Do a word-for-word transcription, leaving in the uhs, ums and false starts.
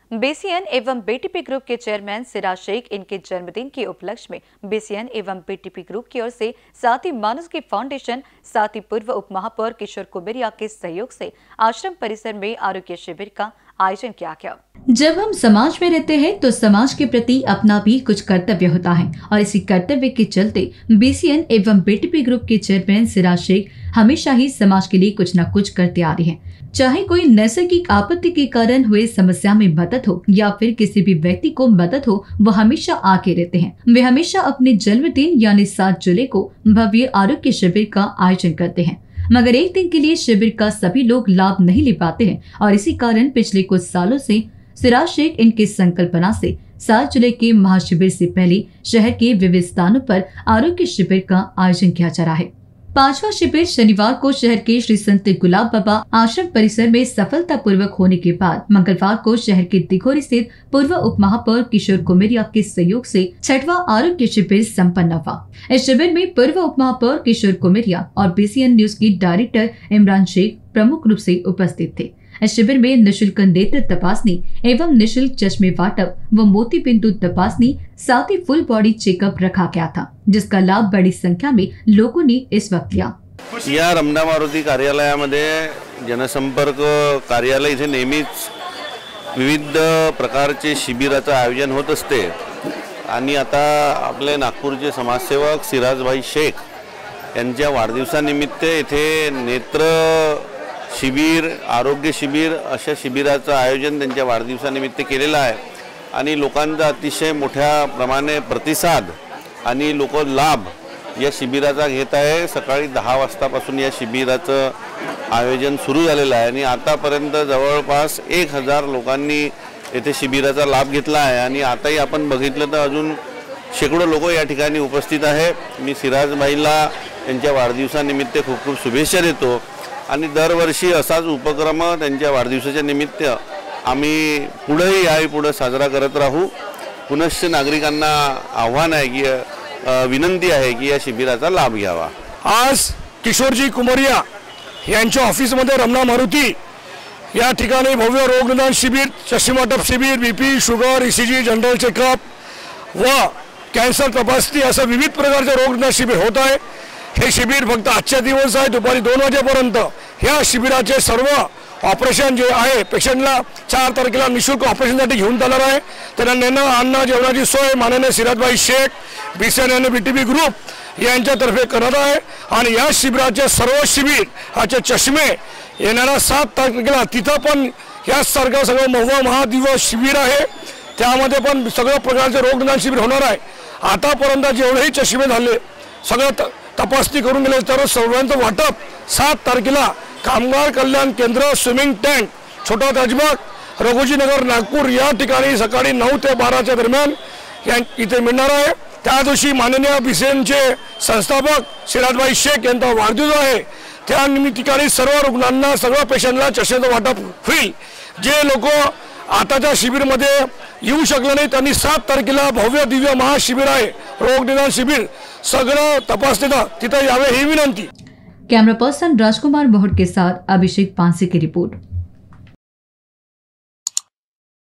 BCN एवं BTP group के chairman Siraj Shaikh इनके जन्मदिन के उपलक्ष्य में बीसीएन एवं बीटीपी ग्रुप की ओर से साथी मानुष की फाउंडेशन साथी पूर्व उप महापौर किशोर कुमेरिया के सहयोग से आश्रम परिसर में आरोग्य शिविर का आयोजन किया गया। जब हम समाज में रहते हैं तो समाज के प्रति अपना भी कुछ कर्तव्य होता है और इसी कर्तव्य के चलते बीसीएन एवं बीटीपी ग्रुप के चेयरमैन सिराज शेख हमेशा ही समाज के लिए कुछ न कुछ करते आ रहे हैं। चाहे कोई नैसर्गिक आपत्ति के कारण हुए समस्या में मदद हो या फिर किसी भी व्यक्ति को मदद हो, वो हमेशा आगे रहते हैं। वे हमेशा अपने जन्मदिन यानी सात जुलाई को भव्य आरोग्य शिविर का आयोजन करते हैं, मगर एक दिन के लिए शिविर का सभी लोग लाभ नहीं ले पाते हैं और इसी कारण पिछले कुछ सालों से सिराज शेख इनके संकल्पना से सात जुलाई के महाशिविर से पहले शहर के विविध स्थानों पर आरोग्य शिविर का आयोजन किया जा रहा है। पांचवा शिविर शनिवार को शहर के श्री संत गुलाब बाबा आश्रम परिसर में सफलतापूर्वक होने के बाद मंगलवार को शहर के दिघोरी स्थित पूर्व उप महापौर किशोर कुमेरिया के सहयोग से छठवां आरोग्य शिविर संपन्न हुआ। इस शिविर में पूर्व उप महापौर किशोर कुमेरिया और बीसीएन न्यूज की डायरेक्टर इमरान शेख प्रमुख रूप से उपस्थित थे। इस शिविर में निशुल्क नेत्र तपासनी एवं निशुल्क चश्मे वाटप व मोती बिंदु तपासनी साथ ही फुल बॉडी चेकअप रखा गया था, जिसका लाभ बड़ी संख्या में लोगों ने इस वक्त लिया। या रमणा मारुती कार्यालयामध्ये जनसंपर्क कार्यालय इथे नेहमीच विविध प्रकारचे शिबिराचं आयोजन होत असते आणि आता आपले नागपूरचे समाजसेवक सिराजभाई शेख यांच्या वाढदिवसानिमित्त इथे नेत्र शिबिर आरोग्य शिबिर अशा शिबिराचं आयोजन त्यांच्या वाढदिवसानिमित्त केलेलं आहे आणि लोकांचा अतिशय मोठ्या प्रमाणे प्रतिसाद आणि लोक लाभ या शिबिराचा घेत आहे। सकाळी दहा वाजतापासून या शिबिराचं आयोजन सुरू झालेलं आहे आणि आतापर्यंत जवळपास एक हजार लोकांनी येथे शिबिराचा लाभ घेतला आहे आणि आताही आपण बघितलं तर अजून शेकडो लोक या ठिकाणी उपस्थित आहे। मी सिराजभाईला त्यांच्या वाढदिवसानिमित्त खूप खूप शुभेच्छा देतो आणि दरवर्षी असाच उपक्रम त्यांच्या वाढदिवसाच्या निमित्त आम्ही पुढेही याही पुढे साजरा करत राहू। पुनश्च नागरिकांना आव्हान आहे की विनंती आहे की या शिबिराचा लाभ घ्यावा। आज किशोरजी कुमेरिया यांच्या ऑफिसमध्ये रमणा मारुती या ठिकाणी भव्य रोग निदान शिबिर, चष्मे वाटप शिबिर, BP, sugar, ECG, general checkup व कॅन्सर तपासणी असं विविध प्रकारचे रोग निदान शिबिर होत आहे। हे शिबिर फक्त आजच्या दिवस आहे दुपारी दोन वाजेपर्यंत या शिबिराचे सर्व ऑपरेशन जे आहे पेशंटला चार तारखेला निशुल्क ऑपरेशनसाठी घेऊन जाणार आहे। त्यांना नेणं आणणं जेवणाची सोय माननीय सिराजभाई शेख बीसीएन आणि बीटीपी ग्रुप यांच्यातर्फे करत आहे आणि या शिबिराचे सर्व शिबिर ह्याचे चष्मे येणाऱ्या सात तारखेला तिथं पण यासारखं सगळं महुवा महादिवस शिबिर आहे, त्यामध्ये पण सगळ्या प्रकारचे रोग निदान शिबिर होणार आहे। आतापर्यंत जेवढेही चष्मे झाले सगळं तपासणी करून गेले तर सर्वांचं वाटप सात तारखेला कामगार कल्याण केंद्र स्विमिंग टँक छोटा ताजबाग रघुजीनगर नागपूर या ठिकाणी सकाळी नऊ ते बाराच्या दरम्यान इथे मिळणार आहे। त्या दिवशी माननीय बीसीएनचे संस्थापक सिराजभाई शेख यांचा वाढदिवस आहे, त्या निमित्ताने सर्व रुग्णांना सर्व पेशंटला चष्म्याचं वाटप होईल। जे लोक आताच्या शिबिरमध्ये येऊ शकले नाही त्यांनी सात तारखेला भव्य दिव्य महाशिबिर आहे रोग निदान शिबिर सगळं तपासणीला तिथे यावे ही विनंती। कैमरा पर्सन राजकुमार मोहट के साथ अभिषेक पांसे की रिपोर्ट।